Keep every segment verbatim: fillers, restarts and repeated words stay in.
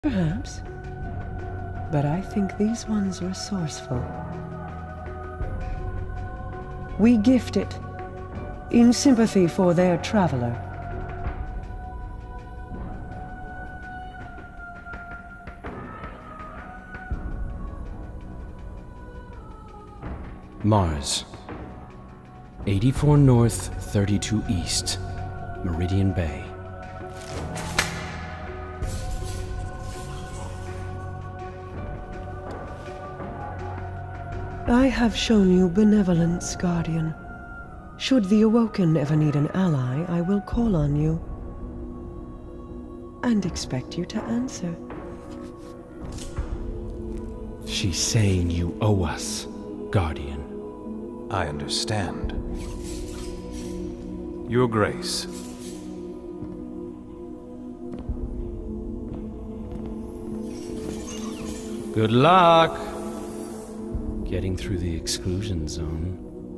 Perhaps. But I think these ones resourceful. We gift it, in sympathy for their traveler. Mars. eighty-four North, thirty-two East, Meridian Bay. I have shown you benevolence, Guardian. Should the Awoken ever need an ally, I will call on you. And expect you to answer. She's saying you owe us, Guardian. I understand. Your Grace. Good luck getting through the exclusion zone.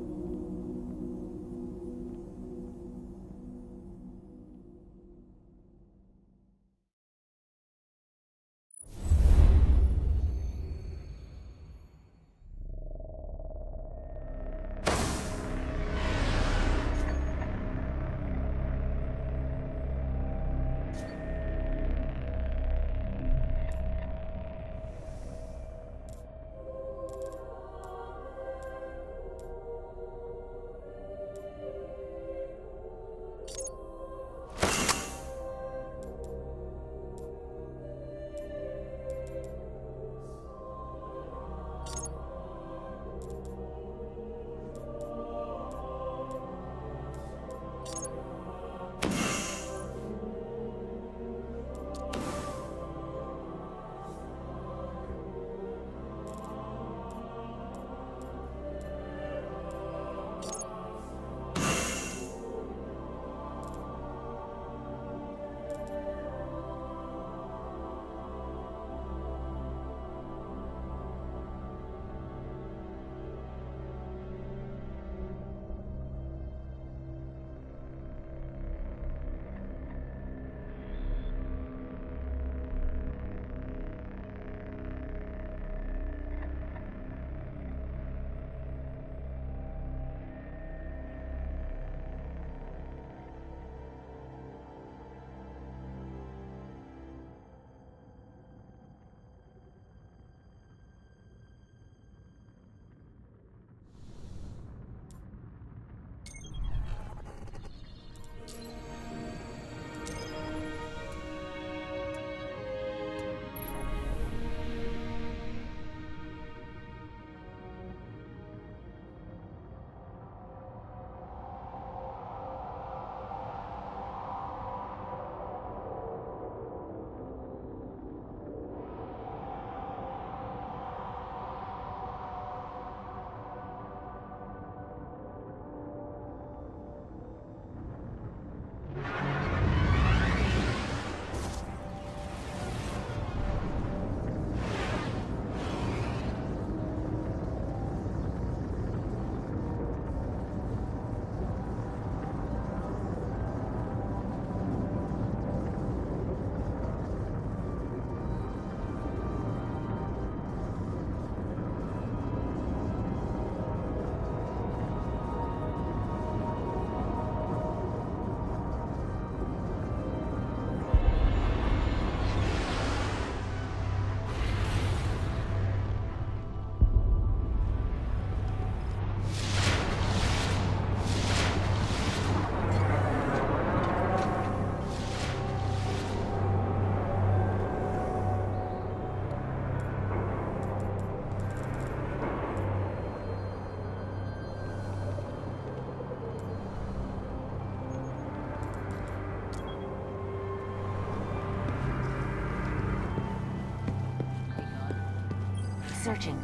Searching.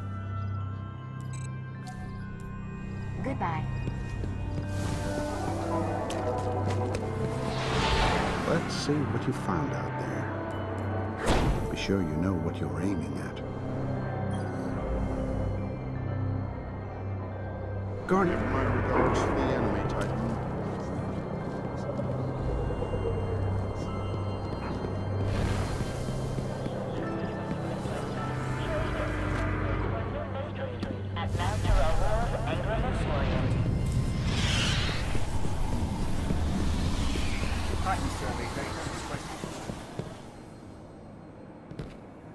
Goodbye. Let's see what you found out there. Be sure you know what you're aiming at. Guardian, my regards to the enemy, Titan.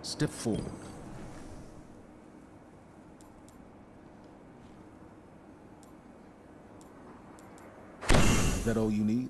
Step forward. Is that all you need?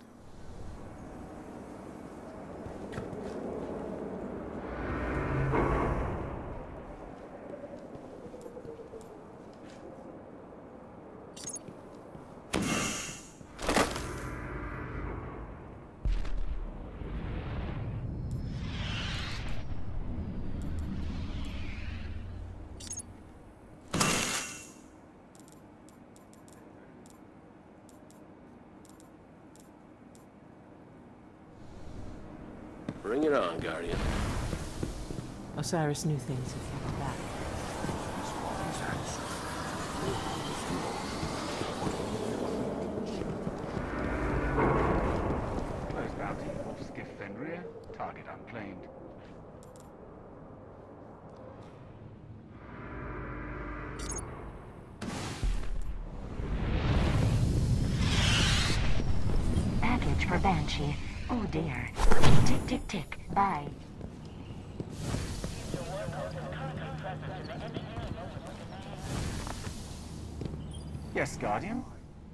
Bring it on, Guardian. Osiris knew things had fallen back. Close bounty, off skiff Fenrir, target unclaimed. Package for Banshee. Oh dear. Tick, tick, tick. Bye. Yes, Guardian.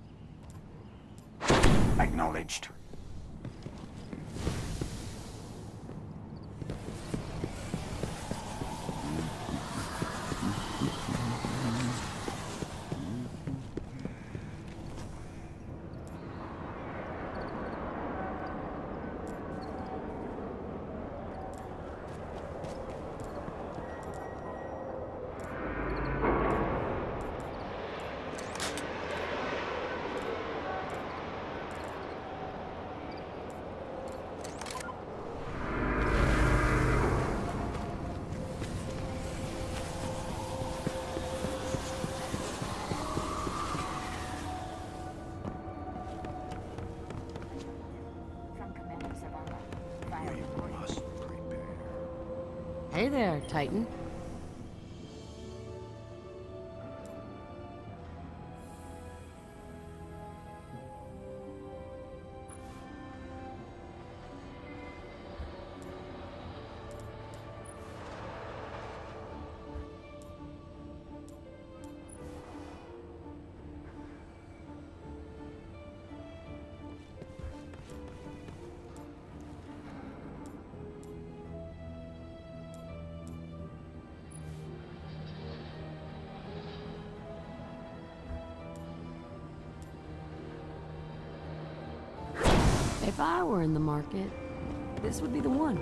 Acknowledged. Hey there, Titan. If I were in the market, this would be the one.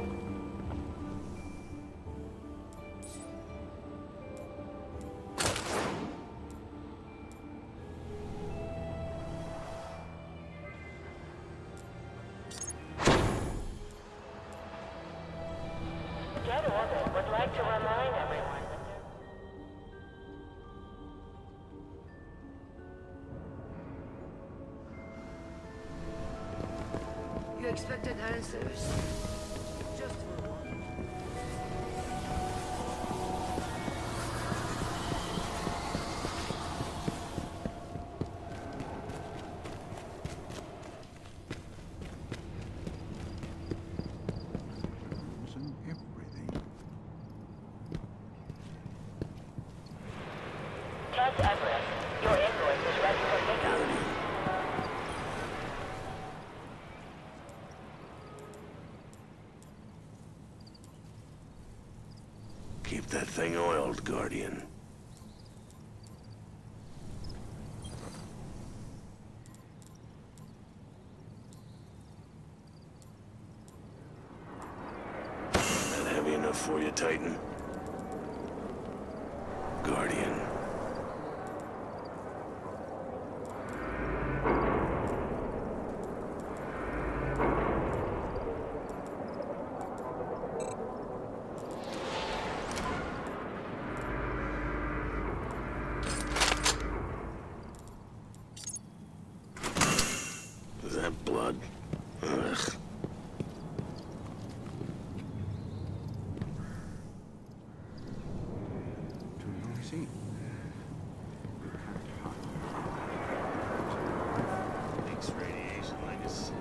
Get Orbit would like to remind everyone. You expected answers. Just for one. And everything. Tess Everest, your invoice is ready for pickup. Keep that thing oiled, Guardian. That heavy enough for you, Titan? Guardian. Is that blood? Ugh. To your seat. Makes radiation like a sieve.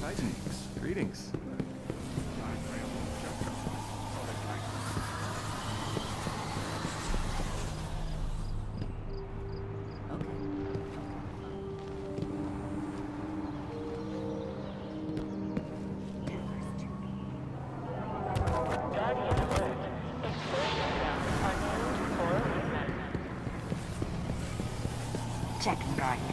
Greetings. Greetings. Checking, Guardian.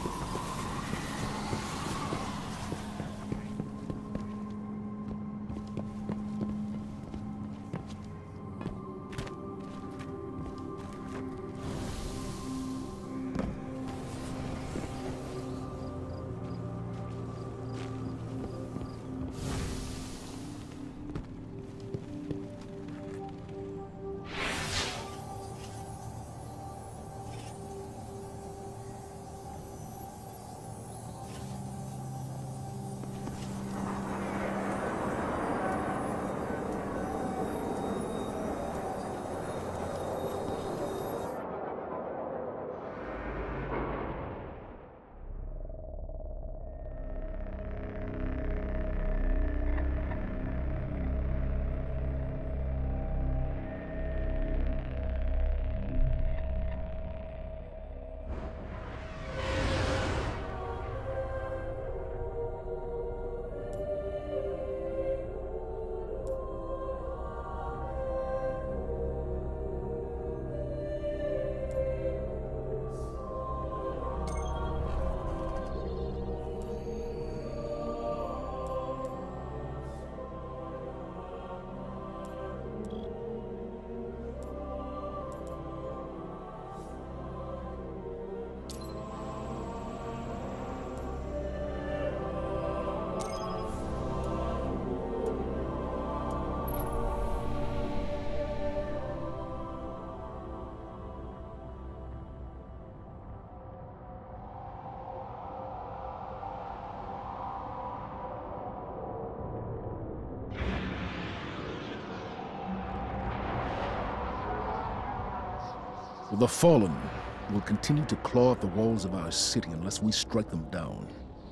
The Fallen will continue to claw at the walls of our city unless we strike them down.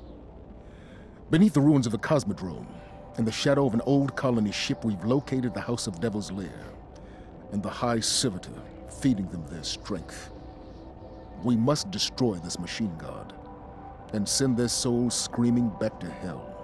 Beneath the ruins of the Cosmodrome, in the shadow of an old colony ship, we've located the House of Devil's Lair and the High Servitor, feeding them their strength. We must destroy this machine god and send their souls screaming back to hell.